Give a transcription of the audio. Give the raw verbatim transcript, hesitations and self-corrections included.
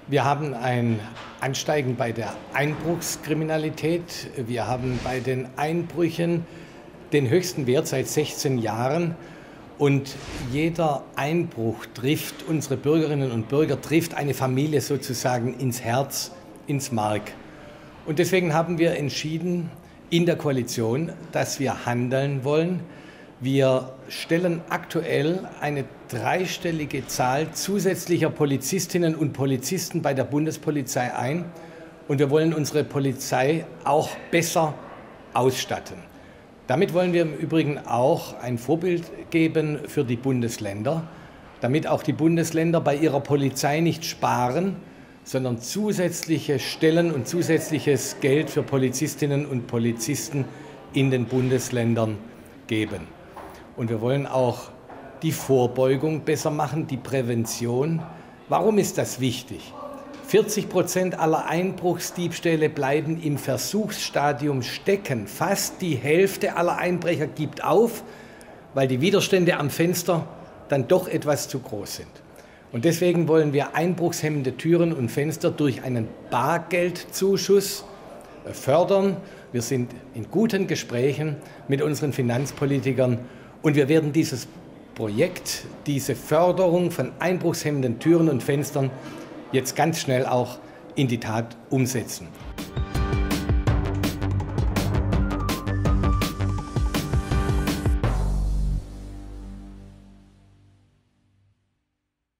Wir haben ein Ansteigen bei der Einbruchskriminalität. Wir haben bei den Einbrüchen den höchsten Wert seit sechzehn Jahren. Und jeder Einbruch trifft unsere Bürgerinnen und Bürger, trifft eine Familie sozusagen ins Herz, ins Mark. Und deswegen haben wir entschieden in der Koalition, dass wir handeln wollen. Wir stellen aktuell eine dreistellige Zahl zusätzlicher Polizistinnen und Polizisten bei der Bundespolizei ein. Und wir wollen unsere Polizei auch besser ausstatten. Damit wollen wir im Übrigen auch ein Vorbild geben für die Bundesländer, damit auch die Bundesländer bei ihrer Polizei nicht sparen, sondern zusätzliche Stellen und zusätzliches Geld für Polizistinnen und Polizisten in den Bundesländern geben. Und wir wollen auch die Vorbeugung besser machen, die Prävention. Warum ist das wichtig? vierzig Prozent aller Einbruchsdiebstähle bleiben im Versuchsstadium stecken. Fast die Hälfte aller Einbrecher gibt auf, weil die Widerstände am Fenster dann doch etwas zu groß sind. Und deswegen wollen wir einbruchshemmende Türen und Fenster durch einen Bargeldzuschuss fördern. Wir sind in guten Gesprächen mit unseren Finanzpolitikern und wir werden dieses Projekt, diese Förderung von einbruchshemmenden Türen und Fenstern jetzt ganz schnell auch in die Tat umsetzen.